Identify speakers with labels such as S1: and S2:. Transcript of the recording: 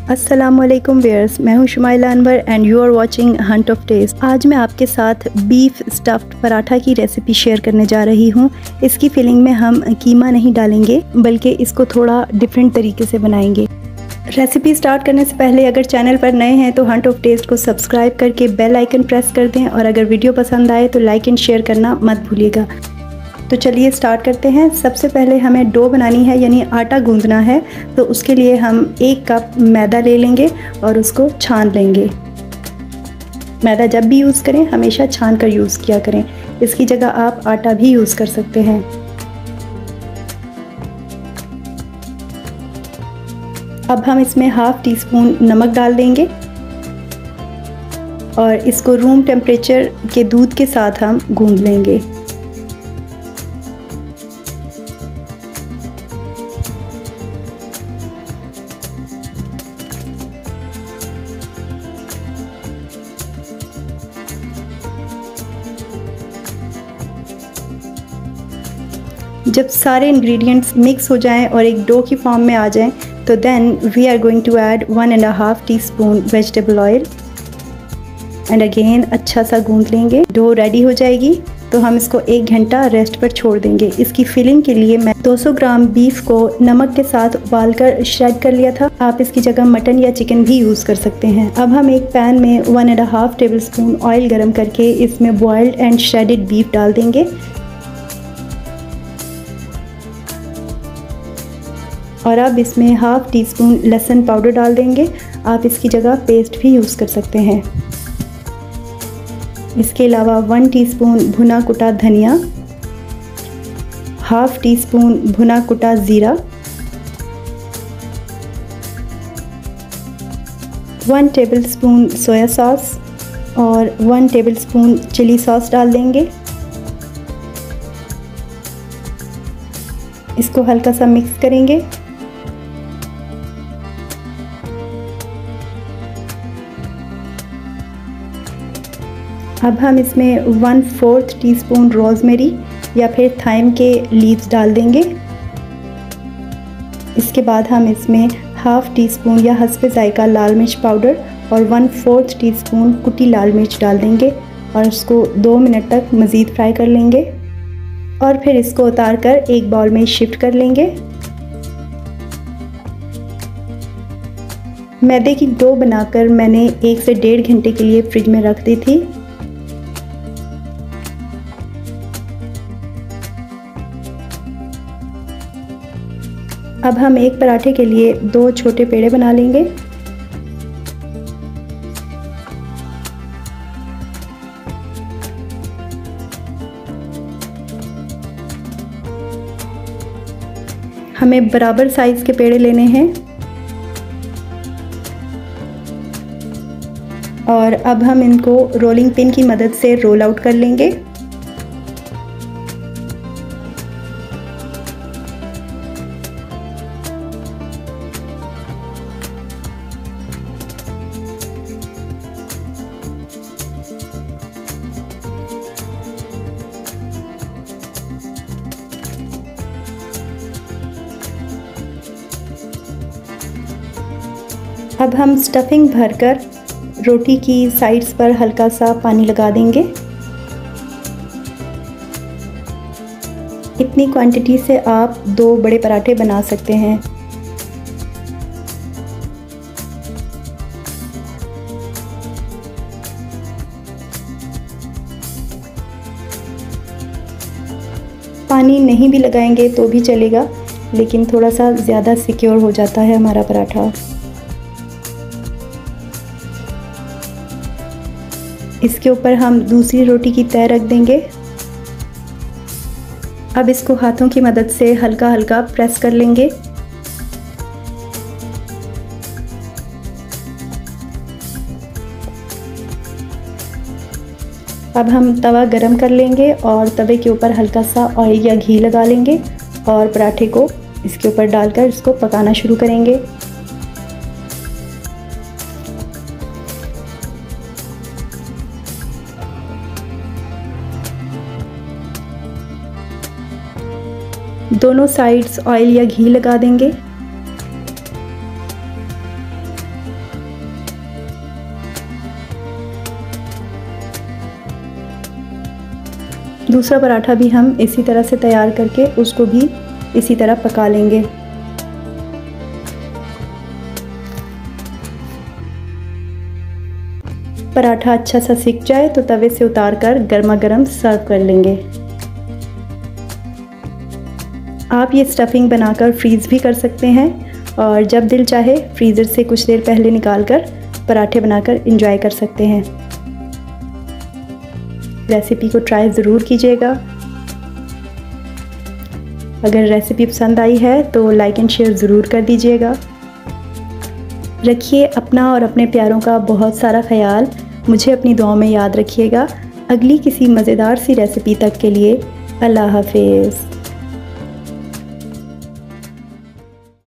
S1: अस्सलामुअलैकुम व्यूअर्स, मैं हूं Shumaila Anwar and you are watching hunt of taste. आज मैं आपके साथ बीफ स्टफ्ड पराठा की रेसिपी शेयर करने जा रही हूं। इसकी फिलिंग में हम कीमा नहीं डालेंगे बल्कि इसको थोड़ा डिफरेंट तरीके से बनाएंगे। रेसिपी स्टार्ट करने से पहले अगर चैनल पर नए हैं तो हंट ऑफ टेस्ट को सब्सक्राइब करके बेल आइकन प्रेस कर दें और अगर वीडियो पसंद आए तो लाइक एंड शेयर करना मत भूलिएगा। तो चलिए स्टार्ट करते हैं। सबसे पहले हमें डो बनानी है यानी आटा गूंदना है। तो उसके लिए हम 1 कप मैदा ले लेंगे और उसको छान लेंगे। मैदा जब भी यूज़ करें हमेशा छान कर यूज़ किया करें। इसकी जगह आप आटा भी यूज़ कर सकते हैं। अब हम इसमें ½ टीस्पून नमक डाल देंगे और इसको रूम टेम्परेचर के दूध के साथ हम गूंद लेंगे। जब सारे इंग्रेडिएंट्स मिक्स हो जाएं और एक डो की फॉर्म में आ जाएं तो then we are going to add 1½ teaspoon vegetable oil and again अच्छा सा गूंद लेंगे। डो रेडी हो जाएगी तो हम इसको 1 घंटा रेस्ट पर छोड़ देंगे। इसकी फिलिंग के लिए मैं 200 ग्राम बीफ को नमक के साथ उबालकर श्रेड कर लिया था। आप इसकी जगह मटन या चिकन भी यूज़ कर सकते हैं। अब हम एक पैन में 1½ टेबलस्पून ऑयल गरम करके इसमें बॉइल्ड एंड श्रेडेड बीफ डाल देंगे और अब इसमें ½ टीस्पून लहसुन पाउडर डाल देंगे। आप इसकी जगह पेस्ट भी यूज़ कर सकते हैं। इसके अलावा 1 टीस्पून भुना कुटा धनिया, ½ टीस्पून भुना कुटा ज़ीरा, 1 टेबलस्पून सोया सॉस और 1 टेबलस्पून चिली सॉस डाल देंगे। इसको हल्का सा मिक्स करेंगे। अब हम इसमें 1/4 टीस्पून रोज़मेरी या फिर थाइम के लीव्स डाल देंगे। इसके बाद हम इसमें ½ टीस्पून या हस्बे जायका लाल मिर्च पाउडर और 1/4 टीस्पून कुटी लाल मिर्च डाल देंगे और उसको 2 मिनट तक मज़ीद फ्राई कर लेंगे और फिर इसको उतार कर एक बाउल में शिफ्ट कर लेंगे। मैदे की डो बनाकर मैंने 1 से 1.5 घंटे के लिए फ्रिज में रख दी थी। अब हम एक पराठे के लिए 2 छोटे पेड़े बना लेंगे। हमें बराबर साइज के पेड़े लेने हैं और अब हम इनको रोलिंग पिन की मदद से रोल आउट कर लेंगे। अब हम स्टफिंग भरकर रोटी की साइड्स पर हल्का सा पानी लगा देंगे। इतनी क्वांटिटी से आप 2 बड़े पराठे बना सकते हैं। पानी नहीं भी लगाएंगे तो भी चलेगा, लेकिन थोड़ा सा ज़्यादा सिक्योर हो जाता है हमारा पराठा। इसके ऊपर हम दूसरी रोटी की तह रख देंगे। अब इसको हाथों की मदद से हल्का हल्का प्रेस कर लेंगे। अब हम तवा गरम कर लेंगे और तवे के ऊपर हल्का सा ऑयल या घी लगा लेंगे और पराठे को इसके ऊपर डालकर इसको पकाना शुरू करेंगे। दोनों साइड्स ऑयल या घी लगा देंगे। दूसरा पराठा भी हम इसी तरह से तैयार करके उसको भी इसी तरह पका लेंगे। पराठा अच्छा सा सिक जाए तो तवे से उतार कर गर्मा गर्म सर्व कर लेंगे। आप ये स्टफिंग बनाकर फ्रीज़ भी कर सकते हैं और जब दिल चाहे फ्रीज़र से कुछ देर पहले निकाल कर पराठे बनाकर एंजॉय कर सकते हैं। रेसिपी को ट्राई ज़रूर कीजिएगा। अगर रेसिपी पसंद आई है तो लाइक एंड शेयर ज़रूर कर दीजिएगा। रखिए अपना और अपने प्यारों का बहुत सारा ख्याल। मुझे अपनी दुआओं में याद रखिएगा। अगली किसी मज़ेदार सी रेसिपी तक के लिए अल्लाह हाफ़िज़।